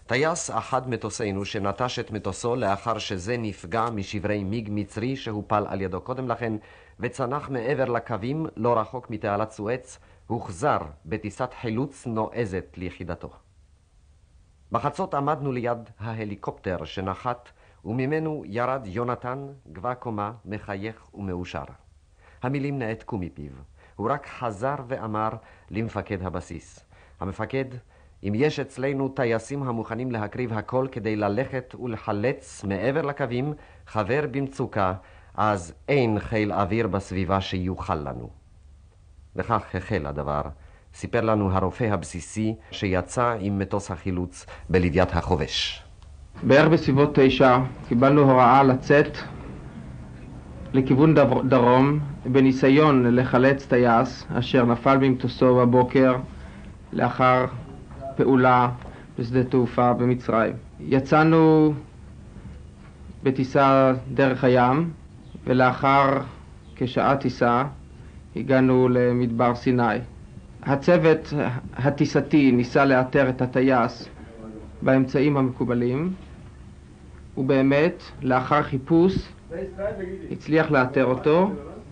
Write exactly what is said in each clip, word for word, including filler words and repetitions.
טייס אחד מטוסינו שנטש את מטוסו לאחר שזה נפגע משברי מיג מצרי שהופל על ידו קודם לכן וצנח מעבר לקווים לא רחוק מתעלת סואץ, הוחזר בטיסת חילוץ נועזת ליחידתו. בחצות עמדנו ליד ההליקופטר שנחת וממנו ירד יונתן גבה קומה מחייך ומאושר. המילים נעתקו מפיו. הוא רק חזר ואמר למפקד הבסיס: המפקד, אם יש אצלנו טייסים המוכנים להקריב הכל כדי ללכת ולחלץ מעבר לקווים חבר במצוקה, אז אין חיל אוויר בסביבה שיוכל לנו. וכך החל הדבר. סיפר לנו הרופא הבסיסי שיצא עם מטוס החילוץ בלוויית החובש. בערך בסביבות תשע קיבלנו הוראה לצאת לכיוון דרום בניסיון לחלץ טייס אשר נפל במטוסו בבוקר לאחר פעולה בשדה תעופה במצרים. יצאנו בטיסה דרך הים ולאחר כשעה טיסה הגענו למדבר סיני. הצוות הטיסתי ניסה לאתר את הטייס באמצעים המקובלים, ובאמת לאחר חיפוש הצליח לאתר אותו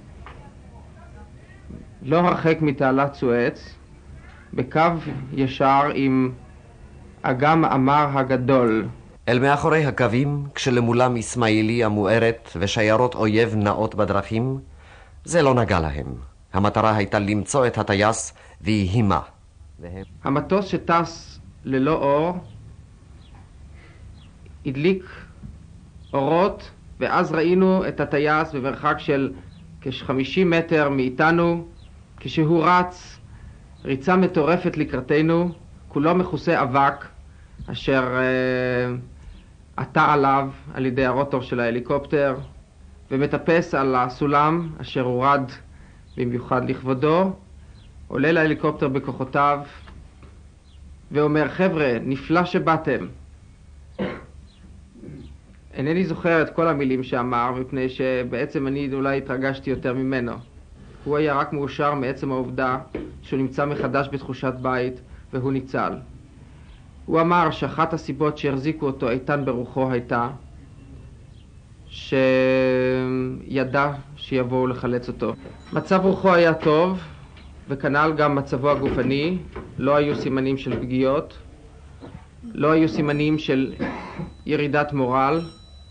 לא הרחק מתעלת סואץ, בקו ישר עם אגם אמר הגדול. אל מאחורי הקווים, כשלמולם אסמאעילי המוארת ושיירות אויב נאות בדרכים, זה לא נגע להם. המטרה הייתה למצוא את הטייס והימה. והם... המטוס שטס ללא אור הדליק אורות, ואז ראינו את הטייס במרחק של כ-חמישים מטר מאיתנו, כשהוא רץ ריצה מטורפת לקראתנו, כולו מכוסה אבק, אשר עטה uh, עליו על ידי הרוטור של ההליקופטר, ומטפס על הסולם אשר הורד במיוחד לכבודו, עולה להליקופטר בכוחותיו, ואומר: חבר'ה, נפלא שבאתם. אינני זוכר את כל המילים שאמר, מפני שבעצם אני אולי התרגשתי יותר ממנו. הוא היה רק מאושר מעצם העובדה שהוא נמצא מחדש בתחושת בית והוא ניצל. הוא אמר שאחת הסיבות שהחזיקו אותו איתן ברוחו הייתה שידע שיבואו לחלץ אותו. מצב רוחו היה טוב, וכנ"ל גם מצבו הגופני. לא היו סימנים של פגיעות, לא היו סימנים של ירידת מורל.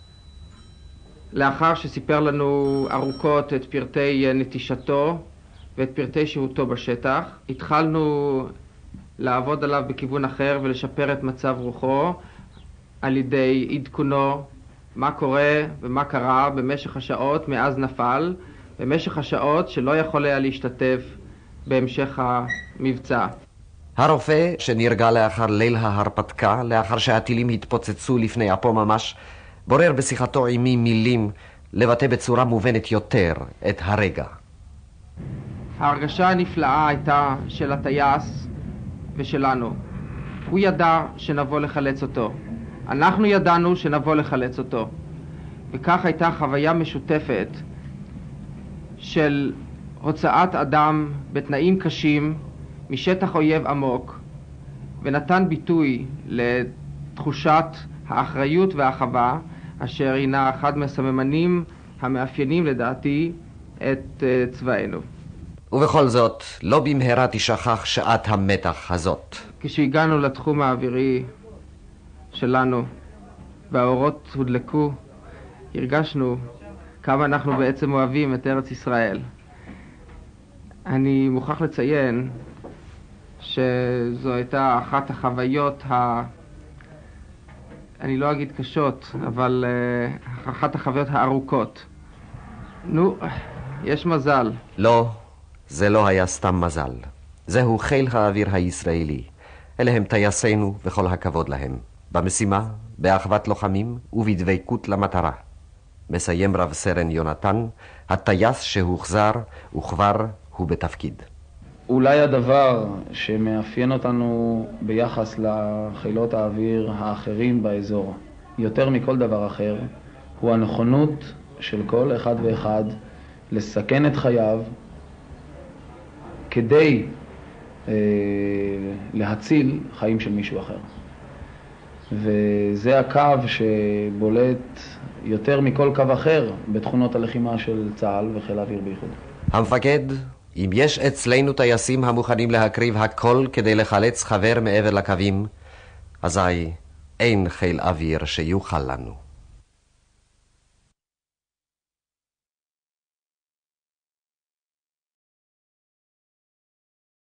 לאחר שסיפר לנו ארוכות את פרטי נטישתו ואת פרטי שהותו בשטח, התחלנו לעבוד עליו בכיוון אחר ולשפר את מצב רוחו על ידי עדכונו מה קורה ומה קרה במשך השעות מאז נפל, במשך השעות שלא יכול היה להשתתף בהמשך המבצע. הרופא שנרגע לאחר ליל ההרפתקה, לאחר שהטילים התפוצצו לפני אפו ממש, בורר בשיחתו עימי מילים לבטא בצורה מובנת יותר את הרגע. ההרגשה הנפלאה הייתה של הטייס ושלנו. הוא ידע שנבוא לחלץ אותו. אנחנו ידענו שנבוא לחלץ אותו. וכך הייתה חוויה משותפת של הוצאת אדם בתנאים קשים משטח אויב עמוק, ונתן ביטוי לתחושת האחריות והאחווה, אשר הינה אחד מהסממנים המאפיינים לדעתי את צבאנו. ובכל זאת, לא במהרה תשכח שעת המתח הזאת. כשהגענו לתחום האווירי שלנו והאורות הודלקו, הרגשנו כמה אנחנו בעצם אוהבים את ארץ ישראל. אני מוכרח לציין שזו הייתה אחת החוויות ה... אני לא אגיד קשות, אבל uh, אחת החוויות הארוכות. נו, יש מזל. לא, זה לא היה סתם מזל. זהו חיל האוויר הישראלי. אלה הם טייסינו וכל הכבוד להם. במשימה, באחוות לוחמים ובדבקות למטרה. מסיים רב סרן יונתן, הטייס שהוחזר וכבר הוא בתפקיד. אולי הדבר שמאפיין אותנו ביחס לחילות האוויר האחרים באזור, יותר מכל דבר אחר, הוא הנכונות של כל אחד ואחד לסכן את חייו כדי אה, להציל חיים של מישהו אחר. וזה הקו שבולט יותר מכל קו אחר בתכונות הלחימה של צה"ל וחיל האוויר בייחוד. המפקד, אם יש אצלנו טייסים המוכנים להקריב הכל כדי לחלץ חבר מעבר לקווים, אזי אין חיל אוויר שיוכל לנו.